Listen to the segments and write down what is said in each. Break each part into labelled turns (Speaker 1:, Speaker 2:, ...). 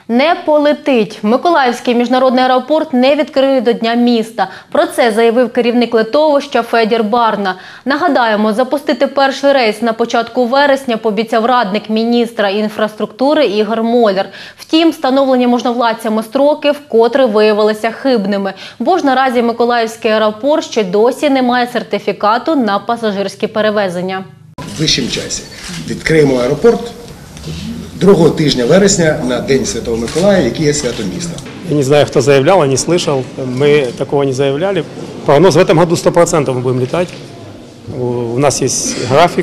Speaker 1: Не полетить. Миколаївський міжнародний аеропорт не відкриють до Дня міста. Про це заявив керівник литовища Федір Барна. Нагадаємо, запустити перший рейс на початку вересня пообіцяв радник міністра інфраструктури Ігор Моляр. Втім, встановлені можновладцями строки вкотре виявилися хибними, бо ж наразі Миколаївський аеропорт ще досі не має сертифікату на пасажирські перевезення.
Speaker 2: В вищому часі відкриємо аеропорт 2 тижня вересня на День Святого Миколая, який є свято міста.
Speaker 3: Я не знаю, кто заявлял, я не слышал. Мы такого не заявляли. Прогноз в этом году 100% мы будем летать. У нас есть график.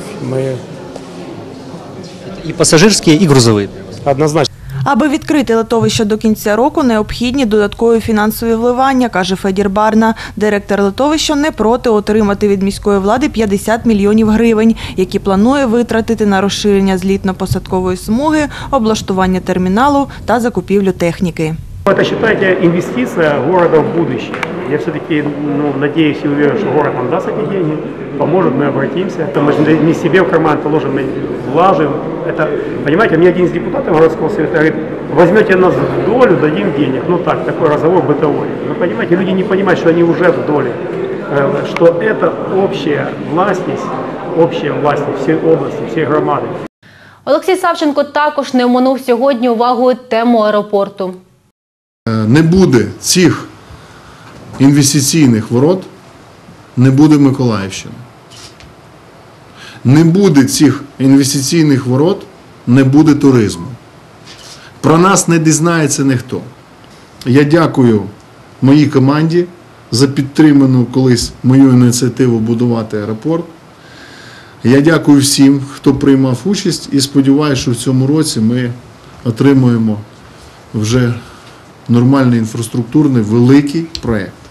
Speaker 4: І пасажирські, і грузові.
Speaker 3: Однозначно.
Speaker 5: Аби відкрити литовище до кінця року, необхідні додаткові фінансові вливання, каже Федір Барна. Директор литовища не проти отримати від міської влади 50 мільйонів гривень, які планує витратити на розширення злітно-посадкової смуги, облаштування терміналу та закупівлю техніки.
Speaker 3: Это, считайте, инвестиция города в будущее. Я все-таки надеюсь и уверен, что город нам даст эти деньги, поможет, мы обратимся. Мы не себе в карман положим, мы вложим. Это, понимаете, мне один из депутатов городского совета говорит: возьмете нас в долю, дадим денег. Ну так, такой разговор бытовой. Вы понимаете, люди не понимают, что они уже в доле. Что это общая власть всей области, всей громады.
Speaker 1: Олексій Савченко також не оминув сьогодні увагою тему аеропорту.
Speaker 6: Не буде цих інвестиційних ворот, не буде Миколаївщини. Не буде цих інвестиційних ворот, не буде туризму. Про нас не дізнається ніхто. Я дякую моїй команді за підтриману колись мою ініціативу будувати аеропорт. Я дякую всім, хто приймав участь, і сподіваюся, що в цьому році ми отримуємо вже нормальний інфраструктурний великий проєкт.